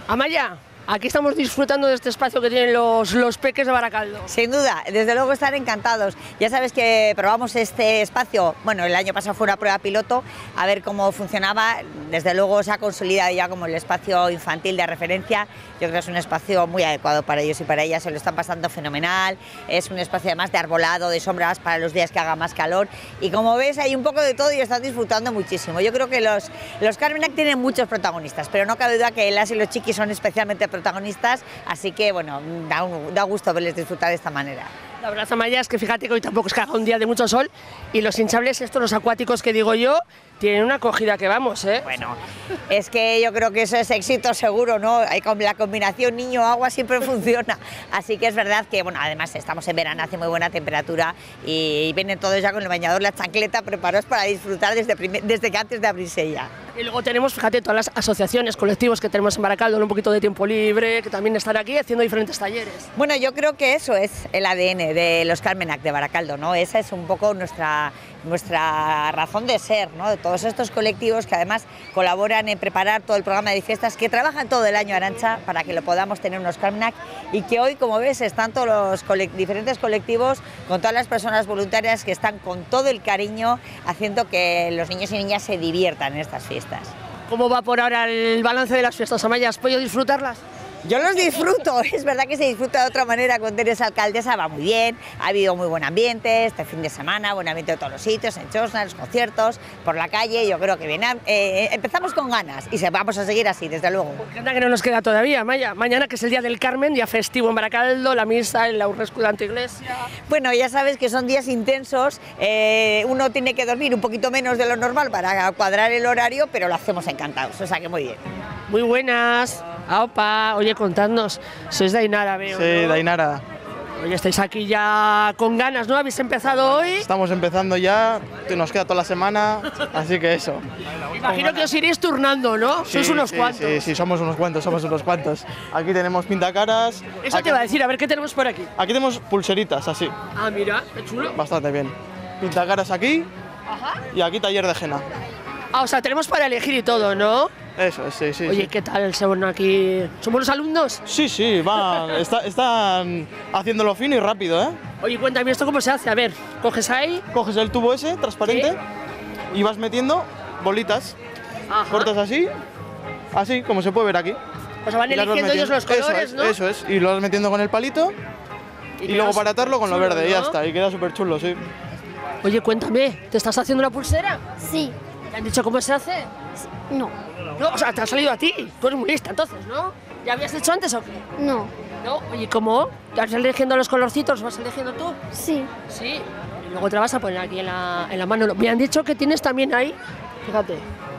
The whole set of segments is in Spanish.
Amaya, aquí estamos disfrutando de este espacio que tienen los peques de Baracaldo. Sin duda, desde luego están encantados. Ya sabes que probamos este espacio, bueno, el año pasado fue una prueba piloto, a ver cómo funcionaba. Desde luego se ha consolidado ya como el espacio infantil de referencia. Yo creo que es un espacio muy adecuado para ellos y para ellas, se lo están pasando fenomenal. Es un espacio además de arbolado, de sombras para los días que haga más calor. Y como ves, hay un poco de todo y están disfrutando muchísimo. Yo creo que los Carmenac tienen muchos protagonistas, pero no cabe duda que las y los chiquis son especialmente protagonistas, así que bueno, da gusto verles disfrutar de esta manera. La verdad, Amaya, es que fíjate que hoy tampoco es que haga un día de mucho sol y los hinchables estos, los acuáticos que digo yo, tienen una acogida que vamos, ¿eh? Bueno, es que yo creo que eso es éxito seguro, ¿no? La combinación niño-agua siempre funciona, así que es verdad que, bueno, además estamos en verano, hace muy buena temperatura y vienen todos ya con el bañador, la chancleta, preparados para disfrutar desde que antes de abrirse ya. Y luego tenemos, fíjate, todas las asociaciones, colectivos que tenemos en Baracaldo, un poquito de tiempo libre, que también están aquí haciendo diferentes talleres. Bueno, yo creo que eso es el ADN de los Carmenac de Baracaldo, ¿no? Esa es un poco nuestra razón de ser, ¿no? De todos estos colectivos que además colaboran en preparar todo el programa de fiestas, que trabajan todo el año, Arantxa, para que lo podamos tener unos Carmenac, y que hoy, como ves, están todos los diferentes colectivos con todas las personas voluntarias que están con todo el cariño haciendo que los niños y niñas se diviertan en estas fiestas. ¿Cómo va por ahora el balance de las fiestas, Amaya? ¿Has podido disfrutarlas? Yo los disfruto, es verdad que se disfruta de otra manera con Teresa Alcaldesa, va muy bien, ha habido muy buen ambiente este fin de semana, buen ambiente de todos los sitios, en Chosna, los conciertos, por la calle, yo creo que bien, empezamos con ganas y vamos a seguir así, desde luego. Porque anda que no nos queda todavía, Amaya. Mañana, que es el Día del Carmen, día festivo en Baracaldo, la misa en la Urrescu de Anteiglesia. Bueno, ya sabes que son días intensos, uno tiene que dormir un poquito menos de lo normal para cuadrar el horario, pero lo hacemos encantados, o sea que muy bien. Muy buenas. Opa, oye, contadnos, sois de Ainara, veo, Sí, ¿no? de Ainara. Oye, estáis aquí ya con ganas, ¿no? ¿Habéis empezado hoy? Estamos empezando ya, nos queda toda la semana, así que eso. Imagino que os iréis turnando, ¿no? Sí, Sois unos cuantos. Sí, somos unos cuantos. Aquí tenemos pintacaras. Eso aquí, te iba a decir, a ver qué tenemos por aquí. Aquí tenemos pulseritas, así, Ah, mira, qué chulo. bastante bien. Pintacaras aquí. Ajá. Y aquí taller de henna. Ah, o sea, tenemos para elegir y todo, ¿no? Eso, sí. Oye, sí. ¿qué tal el segundo aquí? ¿Son buenos alumnos? Sí, están haciéndolo fino y rápido, ¿eh? Oye, cuéntame esto cómo se hace. A ver, coges ahí. Coges el tubo ese, transparente, y vas metiendo bolitas. Ajá. Cortas así, como se puede ver aquí. O sea, van Y las vas eligiendo ellos los metiendo. colores, ¿no? Eso es, y lo vas metiendo con el palito y luego queda para atarlo con lo chulo, verde, y ya ¿no? está, y queda súper chulo, sí. Oye, cuéntame, ¿te estás haciendo una pulsera? Sí. ¿Te han dicho cómo se hace? No. No, o sea, te ha salido a ti. Tú eres muy lista, entonces, ¿no? ¿Ya habías hecho antes o qué? No. No. Oye, ¿cómo? ¿Ya vas eligiendo los colorcitos? ¿Los vas eligiendo tú? Sí. Sí. Y luego te la vas a poner aquí en la mano. Me han dicho que tienes también ahí, fíjate,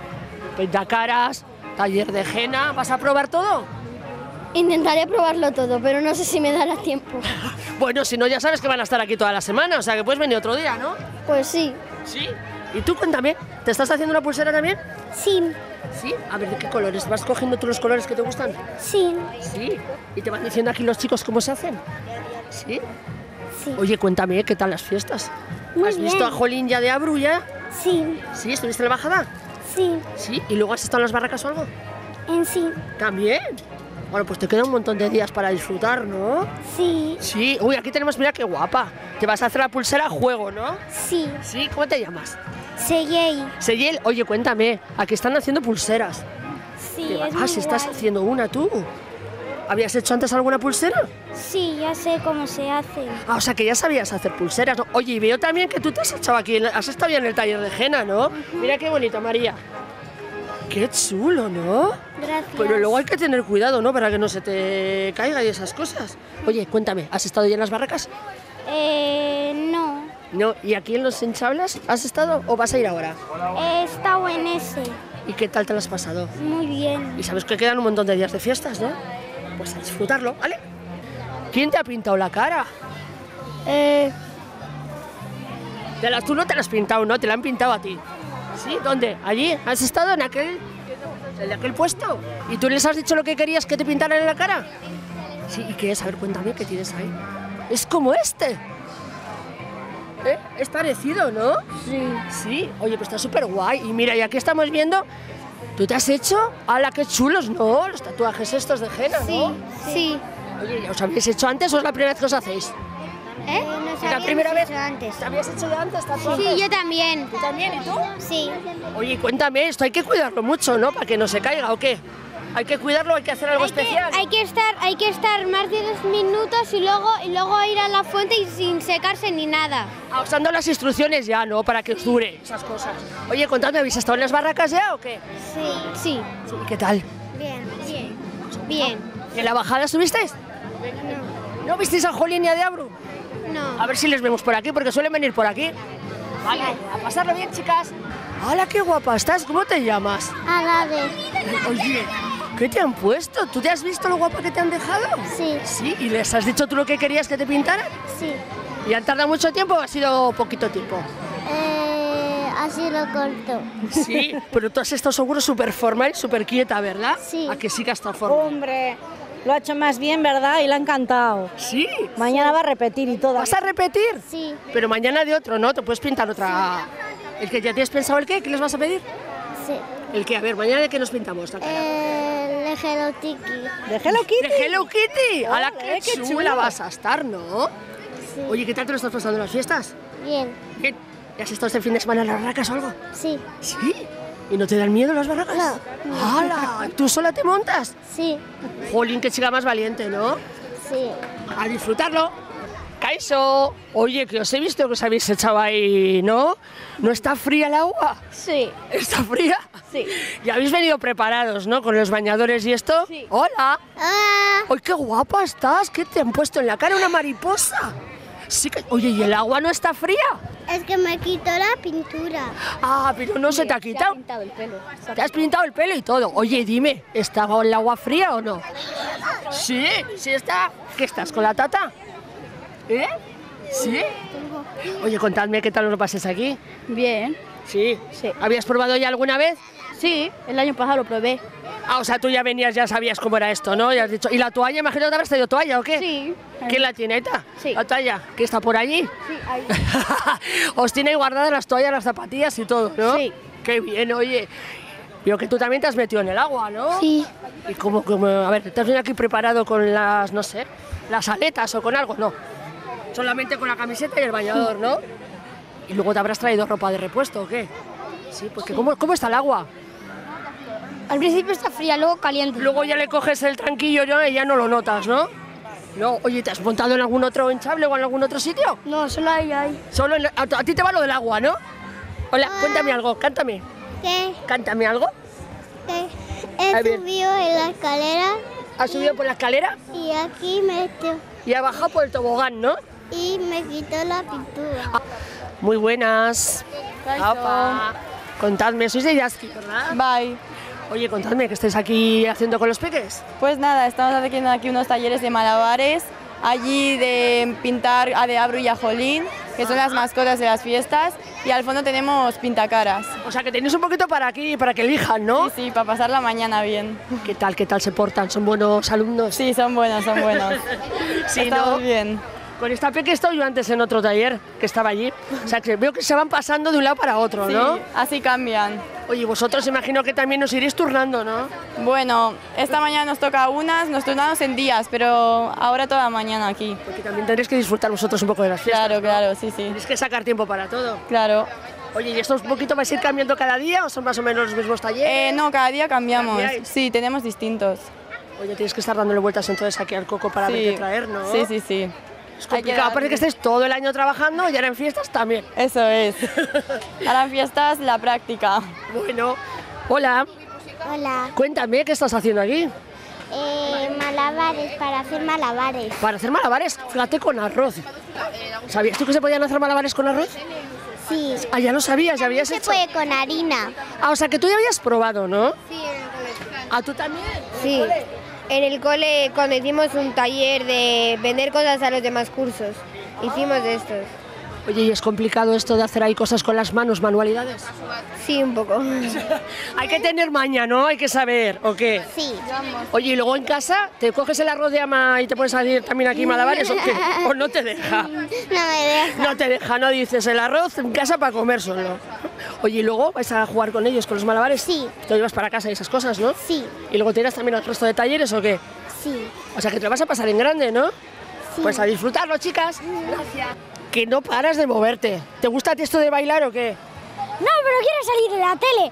pintacaras, taller de henna. ¿Vas a probar todo? Intentaré probarlo todo, pero no sé si me dará tiempo. Bueno, si no, ya sabes que van a estar aquí toda la semana, o sea que puedes venir otro día, ¿no? Pues sí. Sí. ¿Y tú cuéntame, ¿te estás haciendo una pulsera también? Sí. Sí. A ver, ¿de qué colores? ¿Vas cogiendo tú los colores que te gustan? Sí. Sí. ¿Y te van diciendo aquí los chicos cómo se hacen? Sí. Sí. Oye, cuéntame, ¿qué tal las fiestas? Muy ¿Has visto bien. a Jolín ya de Abru ya? Sí. ¿Sí? ¿Estuviste en la bajada? Sí. Sí. ¿Y luego has estado en las barracas o algo? En sí. ¿También? Bueno, pues te queda un montón de días para disfrutar, ¿no? Sí. Sí. Uy, aquí tenemos, mira qué guapa. Te vas a hacer la pulsera a juego, ¿no? Sí. Sí. ¿Cómo te llamas? Seguí. Seyel, oye, cuéntame, aquí están haciendo pulseras. Sí, es muy Si estás guay. haciendo una tú. ¿Habías hecho antes alguna pulsera? Sí, ya sé cómo se hace. Ah, o sea que ya sabías hacer pulseras, ¿no? Oye, y veo también que tú te has echado aquí, has estado ya en el taller de henna, ¿no? Mira qué bonito, María. Qué chulo, ¿no? Gracias. Pero luego hay que tener cuidado, ¿no? Para que no se te caiga y esas cosas. Oye, cuéntame, ¿has estado ya en las barracas? No. No. ¿Y aquí en los hinchables has estado o vas a ir ahora? He estado en ese. ¿Y qué tal te lo has pasado? Muy bien. Y sabes que quedan un montón de días de fiestas, ¿no? Pues a disfrutarlo, ¿vale? ¿Quién te ha pintado la cara? Tú no te la has pintado, ¿no? Te la han pintado a ti. ¿Sí? ¿Dónde? ¿Allí? ¿Has estado en aquel puesto? ¿Y tú les has dicho lo que querías que te pintaran en la cara? Sí, ¿y qué es? A ver, cuéntame, ¿qué tienes ahí? Es como este. Es parecido, ¿no? Sí. Sí. Oye, pues está súper guay. Y mira, y aquí estamos viendo ¿Tú te has hecho? ¡Hala, qué chulos, no! Los tatuajes estos de henna, ¿no? Sí. Oye, ¿ya os habéis hecho antes o es la primera vez que os hacéis? Nos ¿Es la primera vez? ¿Te habías hecho de antes tatuajes? Sí, yo también. ¿Tú también? ¿Y tú? Sí. Oye, cuéntame, esto hay que cuidarlo mucho, ¿no? Para que no se caiga, ¿o qué? ¿Hay que cuidarlo? ¿Hay que hacer algo especial? Hay que estar más de 2 minutos y luego ir a la fuente y sin secarse ni nada. Ah, os han dado las instrucciones ya, ¿no? Para que os dure esas cosas. Oye, contadme, ¿habéis estado en las barracas ya o qué? Sí. Sí, ¿qué tal? Bien. ¿Y en la bajada estuvisteis? ¿No visteis a Jolín y a Deabru? No. A ver si les vemos por aquí, porque suelen venir por aquí. Vale, a pasarlo bien, chicas. ¡Hala, qué guapa estás! ¿Cómo te llamas? Alade. Oye, ¿qué te han puesto? ¿Tú te has visto lo guapa que te han dejado? Sí. ¿Sí? ¿Y les has dicho tú lo que querías que te pintaran? Sí. ¿Y han tardado mucho tiempo o ha sido poquito tiempo? Así lo corto. Sí, pero tú has estado seguro súper formal, súper quieta, ¿verdad? Sí. ¿A que sí que has estado formal? Hombre, lo ha hecho más bien, ¿verdad? Y le ha encantado. Sí. Mañana va a repetir y todo. ¿Vas a repetir? Sí. Pero mañana de otro, ¿no? Te puedes pintar otra... ¿El que ya tienes pensado el qué? ¿Qué les vas a pedir? Sí. ¿El qué? A ver, mañana de qué nos pintamos la cara. De Hello Tiki. ¿De Hello Kitty? ¡De Hello Kitty! ¡Hala, Ole, qué qué chula chulo! vas a estar, ¿no? Sí. Oye, ¿qué tal te lo estás pasando en las fiestas? Bien. Bien. ¿Ya has estado este fin de semana en las barracas o algo? Sí. ¿Sí? ¿Y no te dan miedo las barracas? No. ¡Hala! ¿Tú sola te montas? Sí. Jolín, qué chica más valiente, ¿no? Sí. A disfrutarlo. Kaiso, oye, que os he visto que os habéis echado ahí, ¿no? ¿No está fría el agua? Sí. ¿Está fría? Sí. Y habéis venido preparados, ¿no? Con los bañadores y esto. Sí. ¡Hola! Ah, ¡Ay, qué guapa estás! ¿Qué te han puesto en la cara? ¿Una mariposa? Sí que... Oye, ¿y el agua no está fría? es que me quitó la pintura. Ah, pero no se te ha quitado. pintado el pelo. Te has pintado el pelo y todo. Oye, dime, ¿está el agua fría o no? Sí, sí está. ¿Qué estás, con la tata? ¿Eh? ¿Sí? Oye, contadme qué tal os lo pases aquí. Bien. Sí. Sí. ¿Habías probado ya alguna vez? Sí, el año pasado lo probé. Ah, o sea, tú ya venías, ya sabías cómo era esto, ¿no? Ya has dicho. ¿Y la toalla? Imagino que te habrás traído toalla, ¿o qué? Sí. ¿Quién la tiene, Eta? Sí. ¿La toalla? ¿Que está por allí? Sí, ahí. Os tiene guardadas las toallas, las zapatillas y todo, ¿no? Sí. Qué bien, oye. Veo que tú también te has metido en el agua, ¿no? Sí. ¿Y cómo? A ver, ¿te has venido aquí preparado con las, no sé, las aletas o con algo? No. Solamente con la camiseta y el bañador, ¿no? ¿Y luego te habrás traído ropa de repuesto o qué? Sí, porque ¿cómo está el agua? Al principio está fría, luego caliente. Luego ya le coges el tranquillo ¿no? Y ya no lo notas, ¿no? No, oye, ¿te has montado en algún otro hinchable o en algún otro sitio? No, solo ahí. Solo a ti te va lo del agua, ¿no? Hola, cuéntame algo, cántame. ¿Qué? Cántame algo. He A ver. subido en la escalera ¿Has subido por la escalera y aquí y has bajado por el tobogán, no? y me quitó la pintura. Muy buenas. Apa. Contadme, sois de Yaski, ¿verdad? Bye. Oye, contadme, ¿qué estáis aquí haciendo con los peques? Pues nada, estamos haciendo aquí unos talleres de malabares, allí de pintar a Deabru y a Jolín, que son las mascotas de las fiestas, y al fondo tenemos pintacaras. O sea, que tenéis un poquito para aquí, para que elijan, ¿no? Sí, para pasar la mañana bien. ¿Qué tal se portan? ¿Son buenos alumnos? Sí, son buenos, son buenos. Sí, Estamos ¿no? bien. Con esta peque he estado yo antes en otro taller, que estaba allí. O sea, que veo que se van pasando de un lado para otro, Sí, ¿no? así cambian. Oye, vosotros imagino que también os iréis turnando, ¿no? Bueno, esta mañana nos toca unas, nos turnamos en días, pero ahora toda la mañana aquí. Porque también tendréis que disfrutar vosotros un poco de las fiestas. Claro, claro, sí, sí. Tenéis que sacar tiempo para todo. Claro. Oye, ¿y esto un poquito vais a ir cambiando cada día o son más o menos los mismos talleres? No, cada día cambiamos. ¿Cambiáis? Sí, tenemos distintos. Oye, tienes que estar dándole vueltas entonces aquí al coco para ver qué traer, ¿no? Sí, sí, sí. Es complicado, aparte que estés todo el año trabajando y ahora en fiestas también. Eso es. Ahora en fiestas la práctica. Bueno, hola, Hola. cuéntame, ¿qué estás haciendo aquí? Malabares, para hacer malabares. Para hacer malabares, fíjate, con arroz. ¿Sabías tú que se podían hacer malabares con arroz? Sí. Ah, ya lo sabías, ya habías Se hecho. puede con harina. Ah, o sea que tú ya habías probado, ¿no? Sí, en el colegio. Ah, tú también. Sí, en el cole cuando hicimos un taller de vender cosas a los demás cursos, hicimos de estos. Oye, ¿y es complicado esto de hacer ahí cosas con las manos, manualidades? Sí, un poco. Hay que tener maña, ¿no? Hay que saber, ¿o qué? Sí. Oye, ¿y luego en casa te coges el arroz de ama y te puedes hacer también aquí malabares o qué? ¿O no te deja? No me deja. No te deja, no dices el arroz en casa para comer solo. Oye, ¿y luego vais a jugar con ellos, con los malabares? Sí. Te lo llevas para casa y esas cosas, ¿no? Sí. ¿Y luego te irás también al resto de talleres o qué? Sí. O sea, que te lo vas a pasar en grande, ¿no? Sí. Pues a disfrutarlo, chicas. Gracias. Que no paras de moverte. ¿Te gusta a ti esto de bailar o qué? No, pero quiero salir de la tele.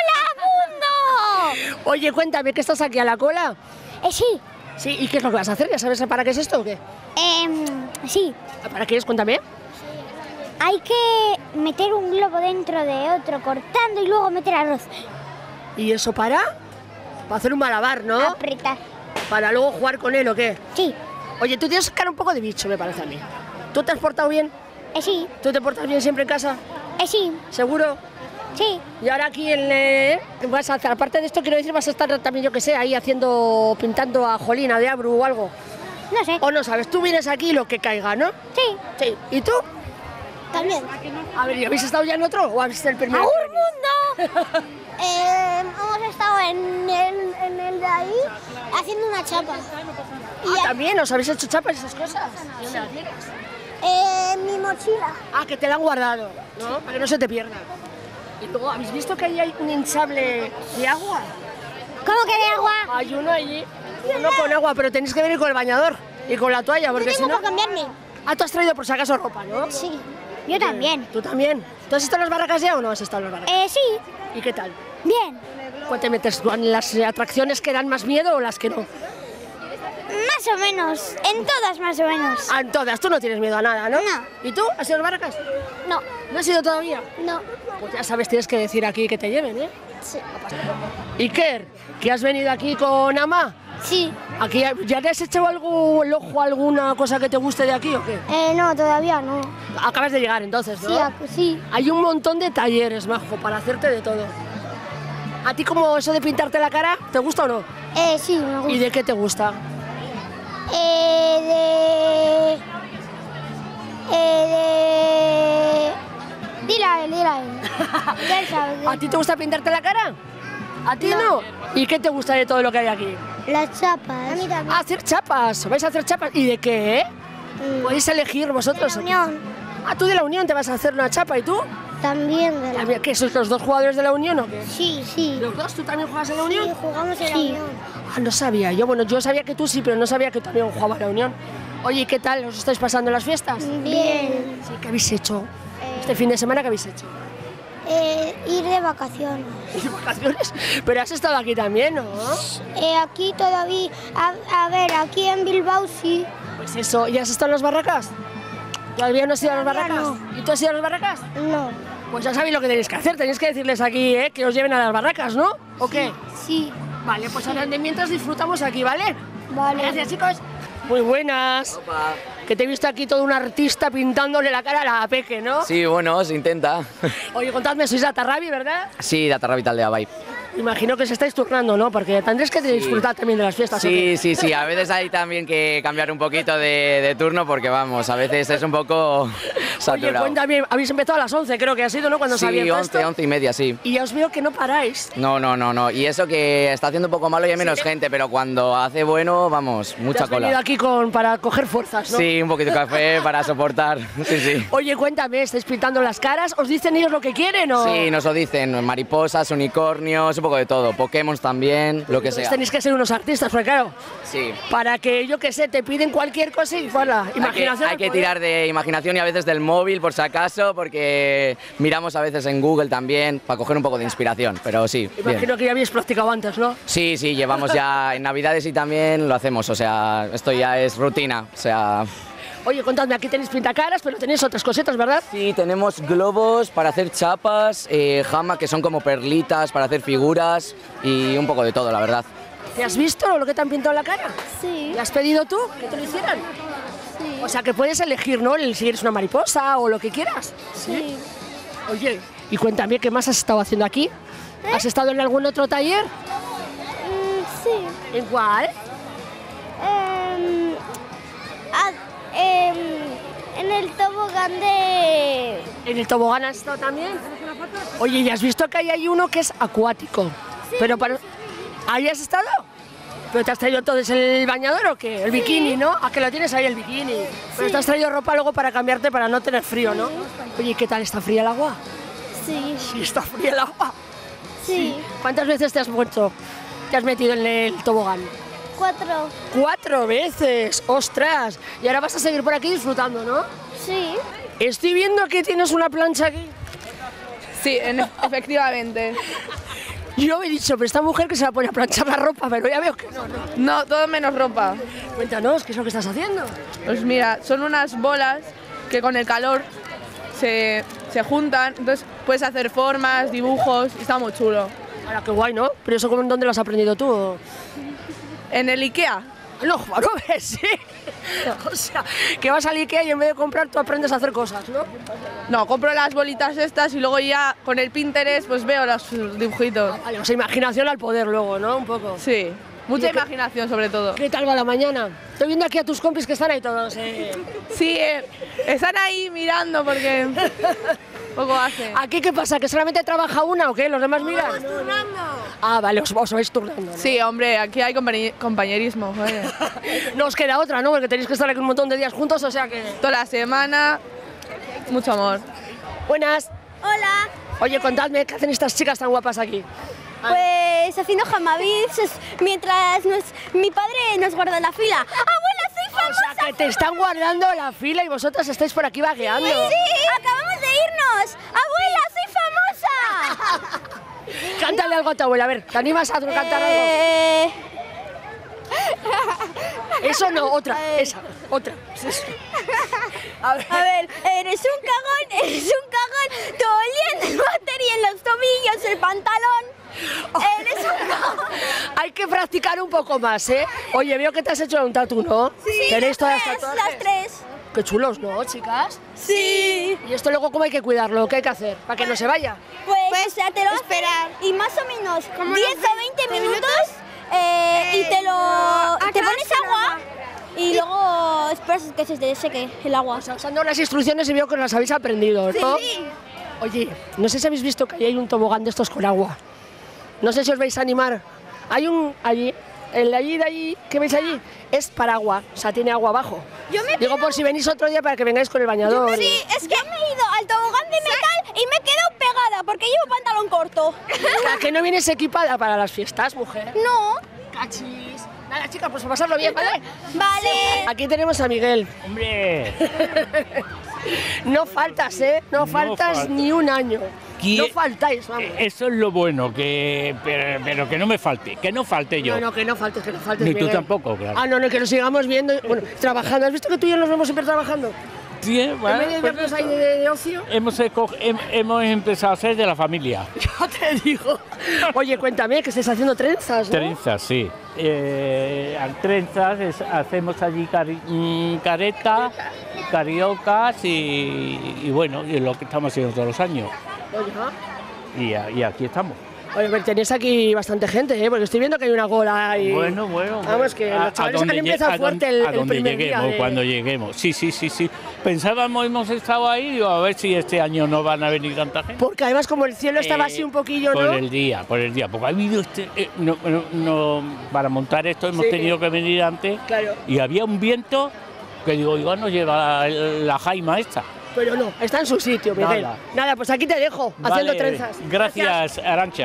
¡Hola, mundo! Oye, cuéntame, ¿que estás aquí a la cola? Sí. Sí, ¿y qué es lo que vas a hacer? ¿Ya sabes para qué es esto o qué? Sí. ¿Para qué es? Cuéntame. Hay que meter un globo dentro de otro, cortando y luego meter arroz. ¿Y eso para? Para hacer un malabar, ¿no? Apretar. Para luego jugar con él o qué. Sí. Oye, tú tienes cara un poco de bicho, me parece a mí. ¿Tú te has portado bien? Sí. ¿Tú te portas bien siempre en casa? Sí. ¿Seguro? Sí. Y ahora aquí vas a hacer, aparte de esto quiero decir, vas a estar también, yo que sé, ahí pintando a Jolina de Abru o algo. No sé. O no sabes, tú vienes aquí lo que caiga, ¿no? Sí. Sí. ¿Y tú? También. A ver, ¿y habéis estado ya en otro o habéis sido el primero? ¡Agur, mundo! Hemos estado en el de ahí haciendo una chapa. ¿También os habéis hecho chapas y esas cosas? ¿Y dónde las tienes? Mi mochila. Ah, que te la han guardado, ¿no? Para que no se te pierda. Y luego, ¿habéis visto que ahí hay un hinchable de agua? ¿Cómo que de agua? Hay uno allí, uno con agua, pero tenéis que venir con el bañador y con la toalla, porque Yo si tengo no... para cambiarme. Ah, tú has traído por si acaso ropa, ¿no? Sí. Yo también. ¿Tú también? ¿Tú has estado en las barracas ya o no has estado en las barracas? Sí. ¿Y qué tal? Bien. ¿Cuál te metes tú en las atracciones que dan más miedo o las que no? Más o menos. En todas más o menos. Ah, en todas, tú no tienes miedo a nada, ¿no? No. ¿Y tú? ¿Has ido a las barracas? No. ¿No has ido todavía? No. Pues ya sabes, tienes que decir aquí que te lleven, ¿eh? Sí. Iker, ¿que has venido aquí con Ama? Sí. Aquí, ¿ya te has echado el ojo a alguna cosa que te guste de aquí o qué? No, todavía no. Acabas de llegar entonces, ¿no? Sí. Hay un montón de talleres, majo, para hacerte de todo. ¿A ti como eso de pintarte la cara, te gusta o no? Sí, me gusta. ¿Y de qué te gusta? Dile a él. Ya él sabe. ¿A ti te gusta pintarte la cara? ¿A ti no? ¿Y qué te gusta de todo lo que hay aquí? Las chapas. A mí también. Hacer chapas, vais a hacer chapas. ¿Y de qué? Podéis elegir vosotros. Unión. Ah, tú de la Unión te vas a hacer una chapa, ¿y tú? También de la... ¿Qué, sois los dos jugadores de la Unión o qué? Sí. ¿Los dos? ¿Tú también juegas en la Unión? Sí, jugamos en la Unión. Ah, no sabía yo. Bueno, yo sabía que tú sí, pero no sabía que también jugaba en la Unión. Oye, ¿y qué tal? ¿Os estáis pasando las fiestas? Bien. Sí, ¿qué habéis hecho? Este fin de semana, ¿qué habéis hecho? Ir de vacaciones. ¿De vacaciones? Pero has estado aquí también, ¿no? Aquí todavía... A ver, aquí en Bilbao sí. Pues eso, ¿y has estado en las barracas? ¿Todavía no has ido a las Todavía barracas? no. ¿Y tú has ido a las barracas? No. Pues ya sabéis lo que tenéis que hacer, tenéis que decirles aquí, que os lleven a las barracas, ¿no? ¿O qué? Sí. Vale, pues ahora de mientras disfrutamos aquí, ¿vale? Vale. Gracias, chicos. Muy buenas. Opa. Que te he visto aquí todo un artista pintándole la cara a la Peque, ¿no? Sí, bueno, se intenta. Oye, contadme, sois de Atarrabi, ¿verdad? Sí, de Atarrabi Taldea, bai. Imagino que os estáis turnando, ¿no? Porque tendréis que disfrutar también de las fiestas. ¿o qué? Sí, a veces hay también que cambiar un poquito de turno porque, vamos, a veces es un poco Oye, saturado. cuéntame, habéis empezado a las 11, creo que ha sido, ¿no? Cuando se había Sí, puesto. 11 y media, sí. Y ya os veo que no paráis. No. Y eso que está haciendo un poco malo y hay menos gente, pero cuando hace bueno, vamos, Te mucha has venido cola. aquí para coger fuerzas, ¿no? Sí, un poquito de café para soportar. Sí. Oye, cuéntame, ¿estáis pintando las caras? ¿Os dicen ellos lo que quieren o...? Sí, nos lo dicen, mariposas, unicornios, un poco de todo, Pokémon también, lo que Entonces sea. tenéis que ser unos artistas, porque claro, Sí. para que, yo que sé, te piden cualquier cosa y fuera, imaginación. Hay que al poder. tirar de imaginación y a veces del móvil por si acaso, porque miramos a veces en Google también para coger un poco de inspiración, pero sí, bien. Imagino que ya habéis practicado antes, ¿no? Sí, llevamos ya en Navidades y también lo hacemos, o sea, esto ya es rutina, o sea... Oye, contadme, aquí tenéis pintacaras, pero tenéis otras cositas, ¿verdad? Sí, tenemos globos para hacer chapas, jama que son como perlitas para hacer figuras y un poco de todo, la verdad. ¿Te has visto lo que te han pintado en la cara? Sí. ¿Le has pedido tú que te lo hicieran? Sí. O sea, que puedes elegir, ¿no? Si eres una mariposa o lo que quieras. Sí. Oye, y cuéntame, ¿qué más has estado haciendo aquí? ¿Has estado en algún otro taller? Sí. ¿En cuál? En el tobogán de... ¿En el tobogán has estado también? Oye, ¿y has visto que hay uno que es acuático? Sí. Pero para... ¿Ahí has estado? ¿Pero te has traído entonces el bañador o qué? El bikini, ¿no? ¿A que lo tienes ahí el bikini? Pero te has traído ropa luego para cambiarte para no tener frío, ¿no? Oye, ¿qué tal? ¿Está fría el agua? Sí. Sí, está fría el agua. Sí. ¿Cuántas veces te has metido en el tobogán? 4. 4 veces, ostras. Y ahora vas a seguir por aquí disfrutando, ¿no? Sí. Estoy viendo que tienes una plancha aquí. Sí, efectivamente. Yo he dicho, pero esta mujer que se va a poner a planchar la ropa, pero ya veo que no, ¿no? No, todo menos ropa. Cuéntanos, ¿qué es lo que estás haciendo? Pues mira, son unas bolas que con el calor se juntan, entonces puedes hacer formas, dibujos, y está muy chulo. Ahora, qué guay, ¿no? Pero eso, ¿dónde lo has aprendido tú? En el Ikea. No, no ves, sí. O sea, que vas al Ikea y en vez de comprar tú aprendes a hacer cosas, ¿no? No, compro las bolitas estas y luego ya con el Pinterest pues veo los dibujitos. Vale, o sea, imaginación al poder luego, ¿no? Un poco. Sí, mucha ¿Y qué- imaginación sobre todo. ¿Qué tal va la mañana? Estoy viendo aquí a tus compis que están ahí todos. Sí, están ahí mirando porque poco hacen. ¿Aquí qué pasa? ¿Que solamente trabaja una o qué? ¿Los demás miran? Ah, vale, os vais turnando, ¿no? Sí, hombre, aquí hay compañerismo, joder. No os queda otra, ¿no? Porque tenéis que estar aquí un montón de días juntos, o sea que... Toda la semana, mucho amor. Buenas. Hola. Oye, contadme, ¿qué hacen estas chicas tan guapas aquí? Pues haciendo jamabits mientras mi padre nos guarda la fila. ¡Abuela, soy O famosa! sea, que te están guardando la fila y vosotras estáis por aquí vagueando. ¡Sí! ¡Acabamos de irnos! ¡Abuela, soy famosa! Cántale algo a tu abuela, a ver, ¿te animas a cantar algo? Eso no, otra, esa, otra. A ver. A ver, eres un cagón, te olían el batería en los tobillos, el pantalón. Eres un cagón. Hay que practicar un poco más, ¿eh? Oye, veo que te has hecho un tatu, ¿no? Sí, ¿Tenéis todas las las tatuajes? tres. Qué chulos, ¿no, chicas? Sí. ¿Y esto luego cómo hay que cuidarlo? ¿Qué hay que hacer? ¿Para que no se vaya? Pues te lo esperar. Y más o menos 10 o 20 minutos y te pones agua y luego esperas que se te seque el agua. O sea, usando las instrucciones y veo que las habéis aprendido, ¿no? Sí. Oye, no sé si habéis visto que ahí hay un tobogán de estos con agua. No sé si os vais a animar. Hay un allí, el de allí, ¿qué veis allí? Es para agua, o sea, tiene agua abajo. Digo por si venís otro día para que vengáis con el bañador. Sí, es que me he ido al tobogán de metal y me he quedado pegada porque llevo pantalón corto. ¿A que no vienes equipada para las fiestas, mujer? No. Cachis. Nada, chicas, pues a pasarlo bien, ¿vale? Vale. Aquí tenemos a Miguel. Hombre, No faltas, ¿eh? No faltas falta. ni un año. ¿Quién- No faltáis, vamos. eso es lo bueno, pero que no me falte, que no falte yo. No, que no faltes, Ni tú Miguel. tampoco, claro. Ah, no, que nos sigamos viendo, bueno, trabajando. ¿Has visto que tú y yo nos vemos siempre trabajando? Sí, En bueno, vez de pues vernos ahí de ocio. hemos empezado a ser de la familia. Ya te digo. Oye, cuéntame, que estés haciendo trenzas, ¿no? Trenzas, sí. Trenzas, hacemos allí careta, cariocas y bueno, y lo que estamos haciendo todos los años. Oye, Y aquí estamos. Oye, pero tenéis aquí bastante gente, ¿eh? Porque estoy viendo que hay una cola ahí. Bueno. Vamos, que los chavales han empezado fuerte el a donde primer lleguemos, día de- cuando lleguemos. Sí. Pensábamos, hemos estado ahí, digo, a ver si este año no van a venir tanta gente. Porque además como el cielo estaba así un poquillo, por ¿no? el día, porque ha habido para montar esto hemos tenido que venir antes. Claro. Y había un viento que digo, igual nos lleva la jaima esta. Pero no, está en su sitio, Miguel. Nada, pues aquí te dejo, haciendo Vale, trenzas. Gracias, Arantxa.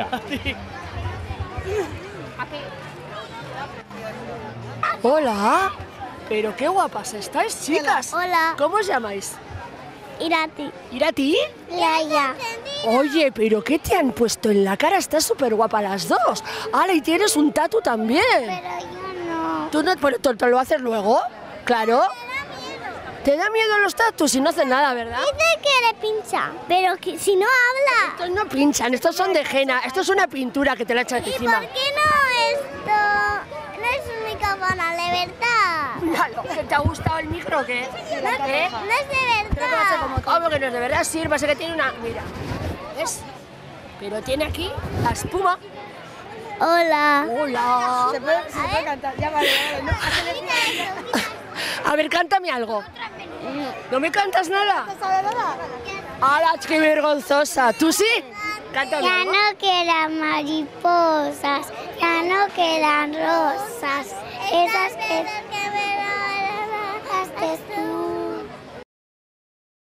Hola. Pero qué guapas estáis, chicas. Hola. ¿Cómo os llamáis? Irati. ¿Irati? Laia. Oye, pero ¿qué te han puesto en la cara? Estás súper guapa las dos. ¡Hala, y tienes un tatu también! Pero yo no. ¿Tú no te lo haces luego? Claro. ¿Te da miedo los tatus y no hacen nada, verdad? Dice que le pincha, pero que si no habla. Estos no pinchan, estos son de henna. Esto es una pintura que te la echas ¿Y encima. por qué no esto? No es un micrófono, de verdad. Míralo, ¿que te ha gustado el micro o qué? No es de verdad. ¿Cómo que no es de verdad? Sí, pasa que tiene una... Mira, ¿ves? Pero tiene aquí la espuma. Hola. ¡Hola! Se puede cantar, ya vale. A ver, cántame algo. ¿No me cantas nada? ¡Hala, qué vergonzosa! ¿Tú sí? Cántame Ya algo. no quedan mariposas, ya no quedan rosas, esas que